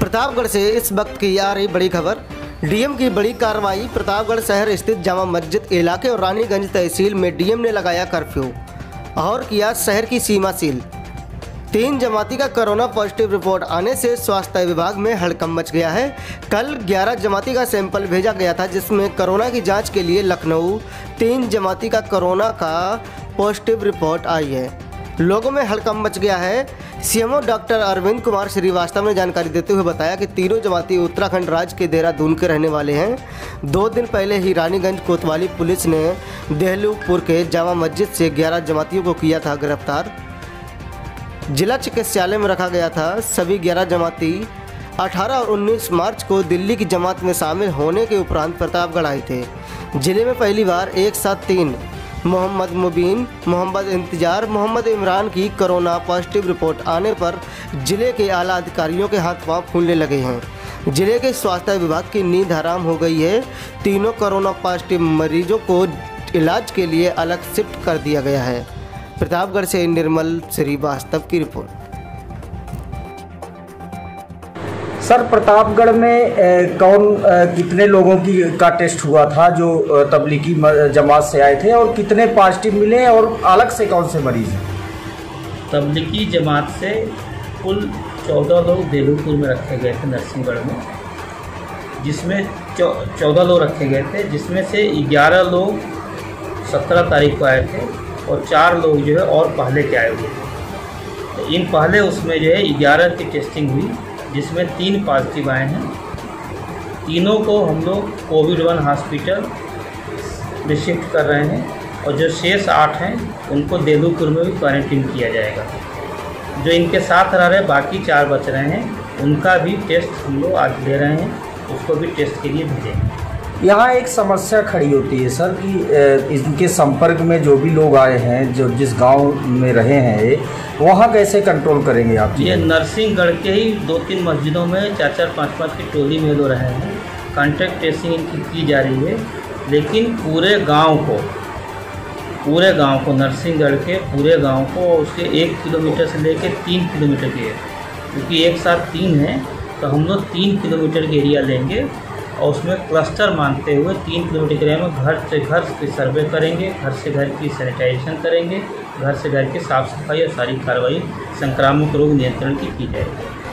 प्रतापगढ़ से इस वक्त की आ रही बड़ी खबर। डीएम की बड़ी कार्रवाई। प्रतापगढ़ शहर स्थित जामा मस्जिद इलाके और रानीगंज तहसील में डीएम ने लगाया कर्फ्यू और किया शहर की सीमा सील। 3 जमाती का कोरोना पॉजिटिव रिपोर्ट आने से स्वास्थ्य विभाग में हड़कंप मच गया है। कल 11 जमाती का सैंपल भेजा गया था, जिसमें कोरोना की जांच के लिए लखनऊ 3 जमाती का कोरोना का पॉजिटिव रिपोर्ट आई है। लोगों में हड़कंप मच गया है। सीएमओ डॉक्टर अरविंद कुमार श्रीवास्तव ने जानकारी देते हुए बताया कि तीनों जमाती उत्तराखंड राज्य के देहरादून के रहने वाले हैं। 2 दिन पहले ही रानीगंज कोतवाली पुलिस ने देहलूपुर के जामा मस्जिद से 11 जमातियों को किया था गिरफ्तार। जिला चिकित्सालय में रखा गया था। सभी 11 जमाती 18 और 19 मार्च को दिल्ली की जमात में शामिल होने के उपरांत प्रतापगढ़ आए थे। जिले में पहली बार एक साथ 3 मोहम्मद मुबीन, मोहम्मद इंतजार, मोहम्मद इमरान की कोरोना पॉजिटिव रिपोर्ट आने पर जिले के आला अधिकारियों के हाथ पांव फूलने लगे हैं। जिले के स्वास्थ्य विभाग की नींद हराम हो गई है। तीनों कोरोना पॉजिटिव मरीजों को इलाज के लिए अलग शिफ्ट कर दिया गया है। प्रतापगढ़ से निर्मल श्रीवास्तव की रिपोर्ट। सर, प्रतापगढ़ में कितने लोगों का टेस्ट हुआ था जो तबलीगी जमात से आए थे, और कितने पॉजिटिव मिले, और अलग से कौन से मरीज हैं? तबलीगी जमात से कुल 14 लोग देहलूपुर में रखे गए थे नरसिंहगढ़ में, जिसमें 14 लोग रखे गए थे, जिसमें से 11 लोग 17 तारीख को आए थे और 4 लोग जो है और पहले के आए हुए थे। तो इन पहले उसमें जो है 11 की टेस्टिंग हुई, जिसमें 3 पॉजिटिव आए हैं। तीनों को हम लोग कोविड-1 हॉस्पिटल में शिफ्ट कर रहे हैं, और जो शेष 8 हैं उनको देहलूपुर में भी क्वारंटीन किया जाएगा। जो इनके साथ रह रहे बाकी 4 बच रहे हैं, उनका भी टेस्ट हम लोग आज ले रहे हैं, उसको भी टेस्ट के लिए भेजेंगे। यहाँ एक समस्या खड़ी होती है सर कि इनके संपर्क में जो भी लोग आए हैं, जो जिस गांव में रहे हैं, वहाँ कैसे कंट्रोल करेंगे आप? ये नरसिंहगढ़ के ही 2-3 मस्जिदों में 4-4, 5-5 की टोली में लोग रहे हैं। कॉन्टैक्ट ट्रेसिंग इनकी की जा रही है, लेकिन पूरे गांव को नरसिंहगढ़ के पूरे गांव को उसके 1 किलोमीटर से लेकर 3 किलोमीटर के, क्योंकि एक साथ 3 हैं तो हम लोग 3 किलोमीटर के एरिया लेंगे और उसमें क्लस्टर मानते हुए 3 किलोमीटर के एरिया में घर से घर की सर्वे करेंगे, घर से घर की सैनिटाइजेशन करेंगे, घर से घर की साफ़ सफाई और सारी कार्रवाई संक्रामक रोग नियंत्रण की जाएगी।